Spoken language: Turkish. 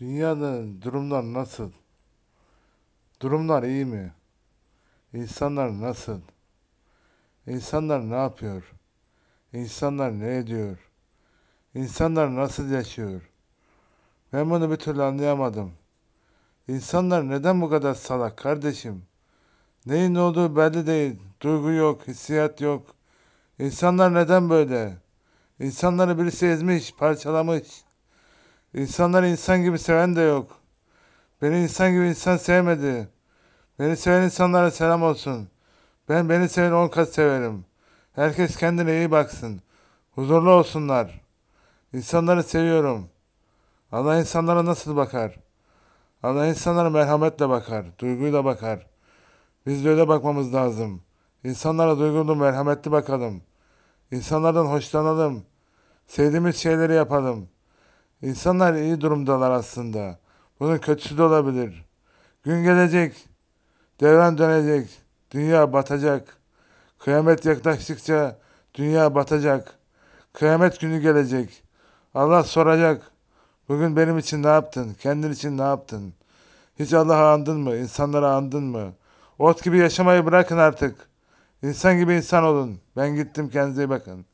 Dünyada durumlar nasıl? Durumlar iyi mi? İnsanlar nasıl? İnsanlar ne yapıyor? İnsanlar ne ediyor? İnsanlar nasıl yaşıyor? Ben bunu bir türlü anlayamadım. İnsanlar neden bu kadar salak kardeşim? Neyin ne olduğu belli değil. Duygu yok, hissiyat yok. İnsanlar neden böyle? İnsanları birisi ezmiş, parçalamış. İnsanları insan gibi seven de yok. Beni insan gibi insan sevmedi. Beni seven insanlara selam olsun. Beni seven 10 kat severim. Herkes kendine iyi baksın. Huzurlu olsunlar. İnsanları seviyorum. Allah insanlara nasıl bakar? Allah insanlara merhametle bakar. Duyguyla bakar. Biz de öyle bakmamız lazım. İnsanlara duygulu, merhametli bakalım. İnsanlardan hoşlanalım. Sevdiğimiz şeyleri yapalım. İnsanlar iyi durumdalar aslında. Bunun kötüsü de olabilir. Gün gelecek. Devran dönecek. Dünya batacak. Kıyamet yaklaştıkça dünya batacak. Kıyamet günü gelecek. Allah soracak. Bugün benim için ne yaptın? Kendin için ne yaptın? Hiç Allah'ı andın mı? İnsanları andın mı? Ot gibi yaşamayı bırakın artık. İnsan gibi insan olun. Ben gittim, kendinize iyi bakın.